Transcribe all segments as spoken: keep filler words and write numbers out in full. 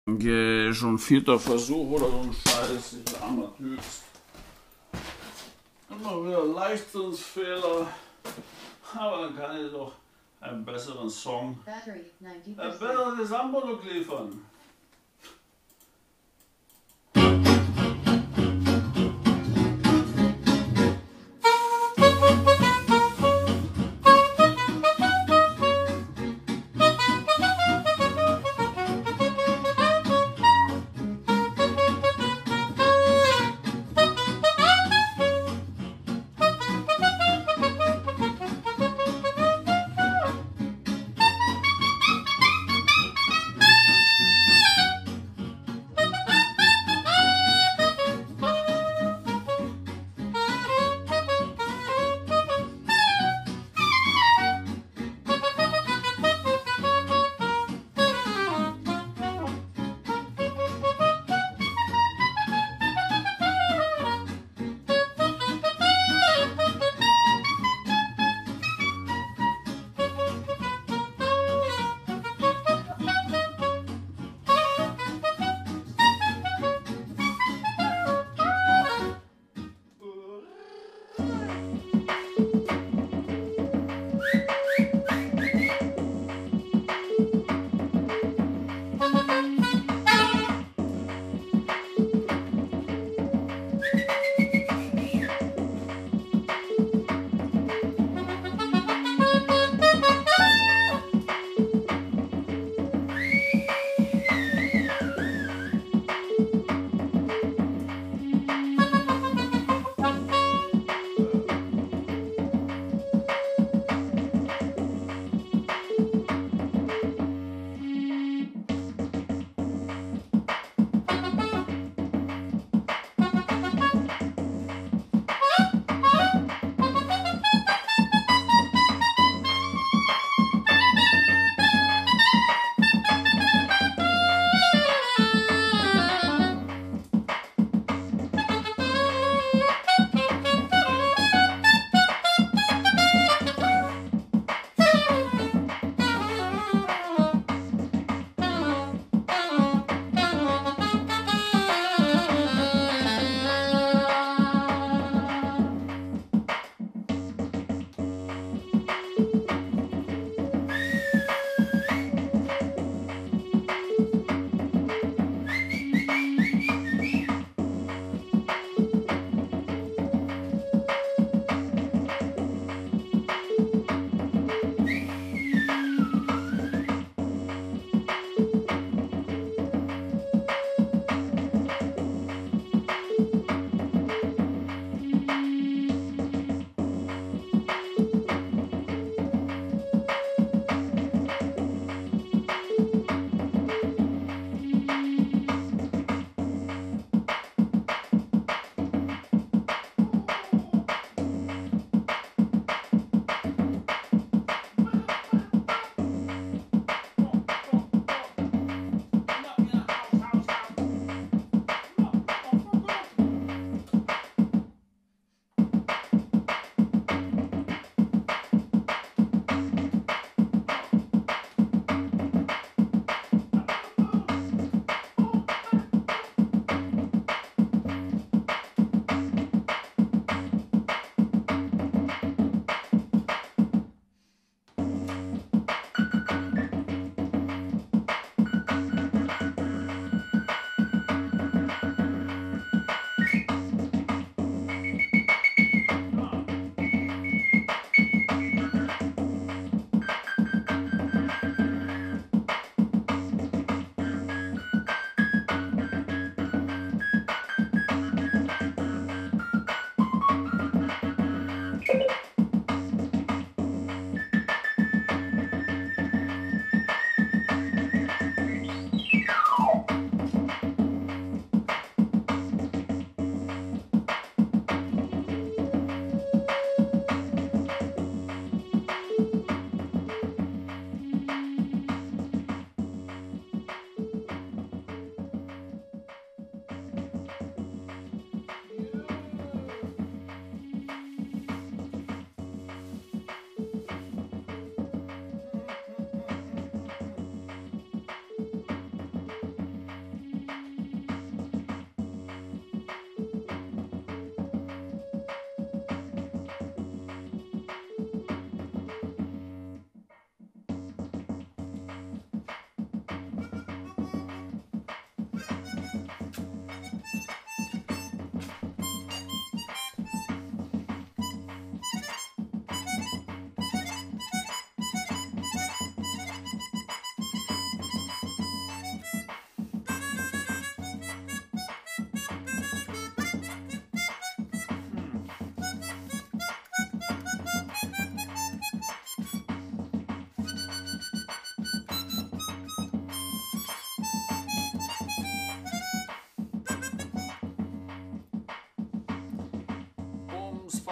Okay, schon vierter Versuch oder so ein Scheiß, ich armer Typ. Immer wieder Leistungsfehler, aber dann kann ich doch einen besseren Song, ein besseres Gesamtprodukt liefern.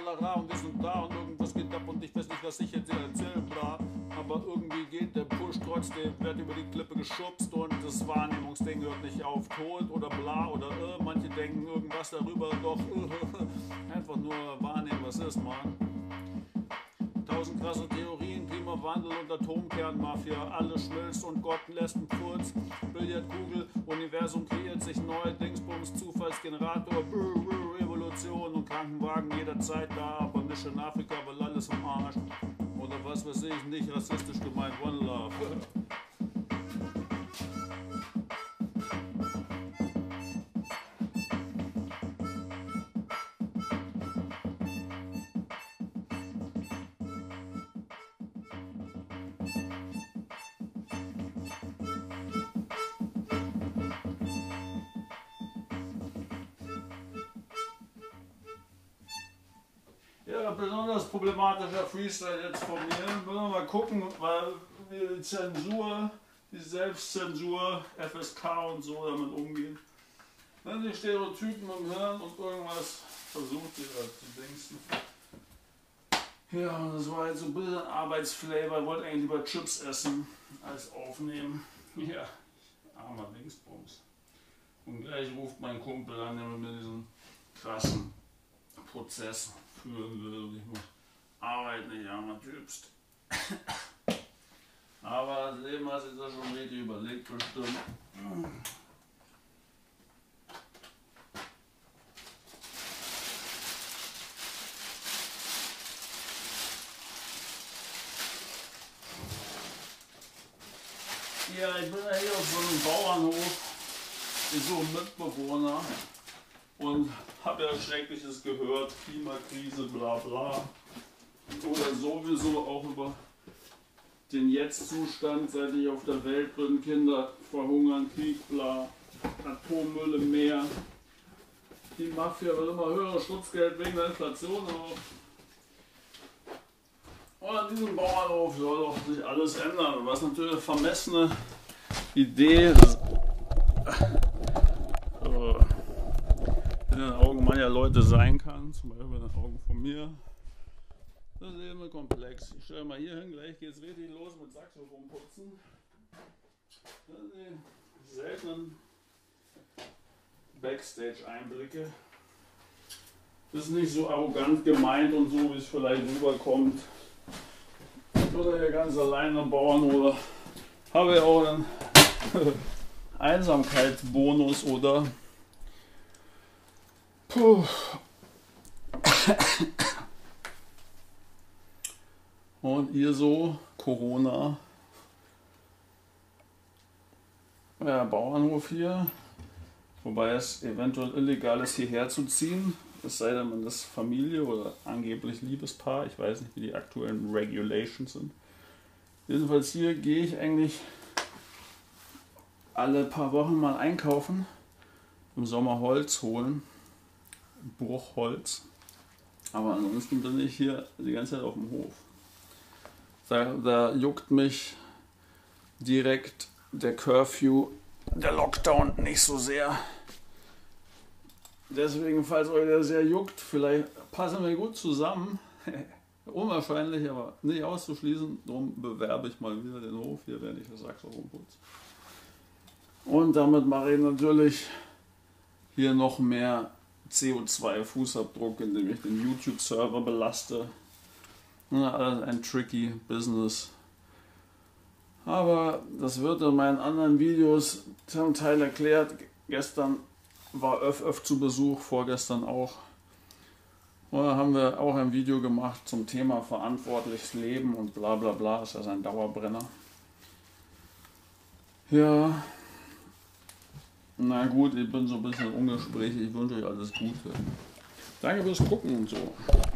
tralala und dies und da und irgendwas geht ab und ich weiß nicht, was ich jetzt erzähle, bla. Aber irgendwie geht der Push trotzdem, wird über die Klippe geschubst und das Wahrnehmungsding hört nicht auf, tot oder bla oder äh, manche denken irgendwas darüber, doch äh, einfach nur wahrnehmen, was ist, man. Tausend krasse Theorien, Klimawandel und Atomkernmafia, alles schmilzt und Gott lässt einen Kurz. Billardkugel, Universum kreiert sich neu, Dingsbums, Zufallsgenerator, brr, brr, Evolution und Krankenwagen jederzeit da, aber nicht in Afrika, weil alles am Arsch. Oder was weiß ich, nicht rassistisch gemeint, One Love. Ja, besonders problematischer Freestyle jetzt von mir. Wollen wir mal gucken, weil die Zensur, die Selbstzensur, F S K und so damit umgehen. Wenn die Stereotypen im Hirn und irgendwas versucht, die da zu dingsen. Ja, und das war jetzt so ein bisschen Arbeitsflavor. Ich wollte eigentlich lieber Chips essen als aufnehmen. Ja, armer Dingsbums. Und gleich ruft mein Kumpel an, der mit mir diesen krassen Prozess führen will und ich muss arbeiten, nicht armer Typst. Aber das Leben hat sich da schon richtig überlegt, bestimmt. Ja, ich bin ja hier auf so einem Bauernhof, ich suche Mitbewohner und habe ja Schreckliches gehört, Klimakrise, bla bla. Oder sowieso auch über den Jetzt-Zustand, seit ich auf der Welt bin, Kinder verhungern, Krieg, bla, Atommüll im Meer. Die Mafia will immer höhere Schutzgeld wegen der Inflation auf. Und an diesem Bauernhof soll doch sich alles ändern, was natürlich eine vermessene Idee ist. In den Augen mancher Leute sein kann, zum Beispiel in den Augen von mir. Das ist eben komplex. Ich stelle mal hier hin, gleich geht es richtig los mit Saxophon putzen. Das sind die seltenen Backstage-Einblicke. Das ist nicht so arrogant gemeint und so, wie es vielleicht rüberkommt. Oder hier ganz allein am Bauernhof. Habe ja auch einen Einsamkeitsbonus oder puh. Und ihr so, Corona. Ja, Bauernhof hier. Wobei es eventuell illegal ist, hierher zu ziehen. Es sei denn, man ist Familie oder angeblich Liebespaar. Ich weiß nicht, wie die aktuellen Regulations sind. Jedenfalls hier gehe ich eigentlich alle paar Wochen mal einkaufen. Im Sommer Holz holen. Bruchholz. Aber ansonsten bin ich hier die ganze Zeit auf dem Hof. Da, da juckt mich direkt der Curfew, der Lockdown nicht so sehr. Deswegen, falls euch der sehr juckt, vielleicht passen wir gut zusammen. Unwahrscheinlich, aber nicht auszuschließen. Darum bewerbe ich mal wieder den Hof hier, wenn ich das Saxophon putze. Und damit mache ich natürlich hier noch mehr C O zwei Fußabdruck, indem ich den YouTube-Server belaste. Alles ein tricky Business. Aber das wird in meinen anderen Videos zum Teil erklärt. Gestern war Öff Öff zu Besuch, vorgestern auch. Und da haben wir auch ein Video gemacht zum Thema verantwortliches Leben und bla bla bla. Das ist also ein Dauerbrenner. Ja. Na gut, ich bin so ein bisschen ungesprächig. Ich wünsche euch alles Gute. Danke fürs Gucken und so.